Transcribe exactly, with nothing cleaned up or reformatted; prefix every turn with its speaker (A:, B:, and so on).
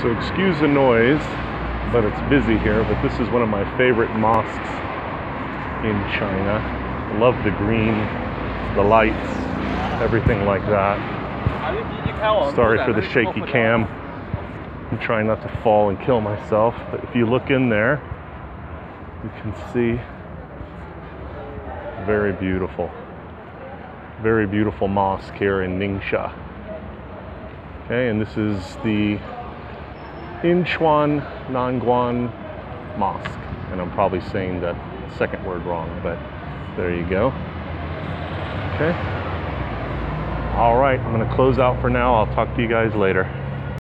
A: So excuse the noise, but it's busy here. But this is one of my favorite mosques in China. I love the green, the lights, everything like that. Sorry for the shaky cam. I'm trying not to fall and kill myself. But if you look in there, you can see very beautiful. Very beautiful mosque here in Ningxia. Okay, and this is the Yinchuan Nanguan Mosque. And I'm probably saying that second word wrong, but there you go. Okay. All right, I'm gonna close out for now. I'll talk to you guys later.